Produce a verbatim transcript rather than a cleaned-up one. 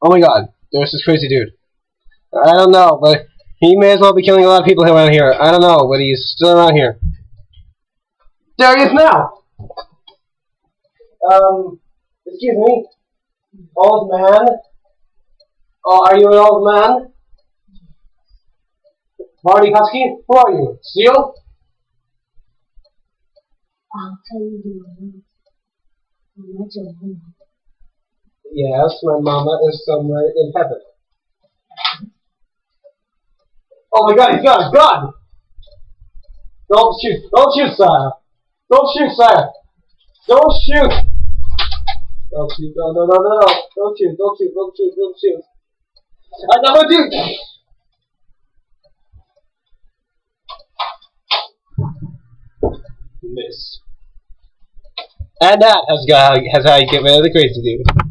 Oh my god, there's this crazy dude. I don't know, but he may as well be killing a lot of people around here. I don't know, but he's still around here. There he is now! Um, excuse me, old man. Oh, are you an old man? Marty Husky? Who are you? Seal? I'll tell you the I'm not your mama. Yes, my mama is somewhere in heaven. Oh my god, he's got a gun! Don't shoot, don't shoot, sir! Don't shoot, sir! Don't shoot! Don't shoot, no, no, no, no, no! Don't shoot, don't shoot, don't shoot, don't shoot! I never do! Miss. And that has got has how you get rid of the crazy dude.